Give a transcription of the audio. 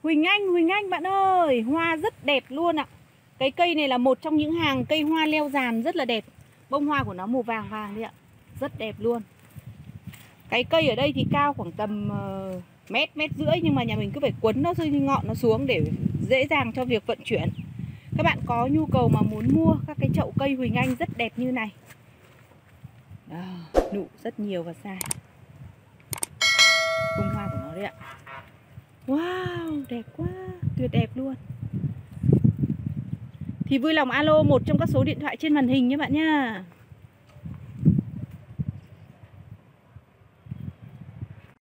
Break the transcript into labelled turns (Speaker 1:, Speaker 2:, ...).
Speaker 1: Huỳnh Anh bạn ơi, hoa rất đẹp luôn ạ. Cái cây này là một trong những hàng cây hoa leo giàn rất là đẹp. Bông hoa của nó màu vàng vàng đấy ạ. Rất đẹp luôn. Cái cây ở đây thì cao khoảng tầm mét rưỡi, nhưng mà nhà mình cứ phải quấn nó rơi ngọn nó xuống để dễ dàng cho việc vận chuyển. Các bạn có nhu cầu mà muốn mua các cái chậu cây Huỳnh Anh rất đẹp như này. Đó, nụ rất nhiều và dài. Bông hoa của nó đấy ạ. Wow, đẹp quá, tuyệt đẹp luôn. Thì vui lòng alo một trong các số điện thoại trên màn hình nhé bạn nha.